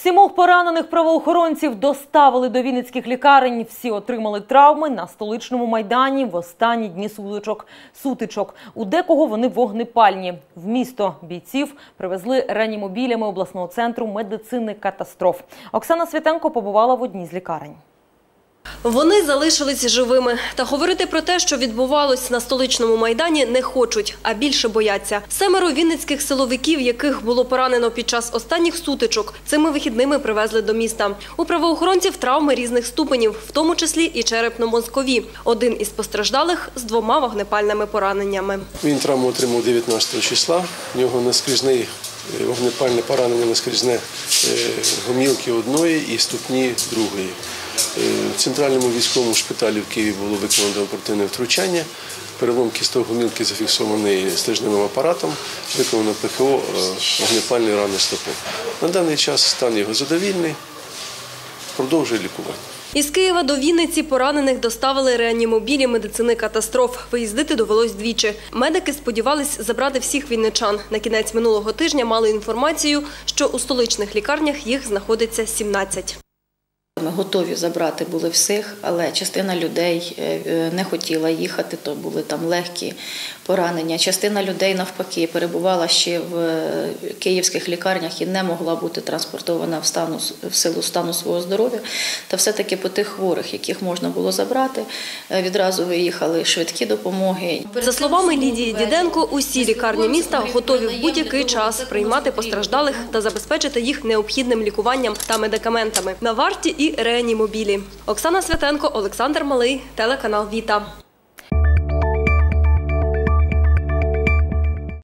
7 поранених правоохоронців доставили до вінницьких лікарень. Всі отримали травми на Столичному майдані в останні дні сутичок. У декого вони вогнепальні. В місто бійців привезли реанімобілями обласного центру медицини катастроф. Оксана Світенко побувала в одній з лікарень. Вони залишились живими. Та говорити про те, що відбувалось на Столичному майдані, не хочуть, а більше бояться. 7 вінницьких силовиків, яких було поранено під час останніх сутичок, цими вихідними привезли до міста. У правоохоронців травми різних ступенів, в тому числі і черепно-мозкові. Один із постраждалих з 2 вогнепальними пораненнями. Він травму отримав 19 числа. У нього наскрізне вогнепальне поранення, наскрізне гомілки одної і ступні другої. В центральному військовому шпиталі в Києві було виконано оперативне втручання. Перелом кісток гомілки зафіксований стрижневим апаратом, виконано ПХО вогнепальної рани стопи. На даний час стан його задовільний, продовжує лікування. Із Києва до Вінниці поранених доставили реанімобілі медицини катастроф. Виїздити довелось двічі. Медики сподівались забрати всіх вінничан. На кінець минулого тижня мали інформацію, що у столичних лікарнях їх знаходиться 17. Ми готові забрати були всіх, але частина людей не хотіла їхати, то були там легкі поранення. Частина людей, навпаки, перебувала ще в київських лікарнях і не могла бути транспортована в силу стану свого здоров'я. Та все-таки по тих хворих, яких можна було забрати, відразу виїхали швидкі допомоги. За словами Лідії Діденко, усі лікарні міста готові в будь-який час приймати постраждалих та забезпечити їх необхідним лікуванням та медикаментами. На варті і реанімобілі. Оксана Світенко, Олександр Малий, телеканал Віта.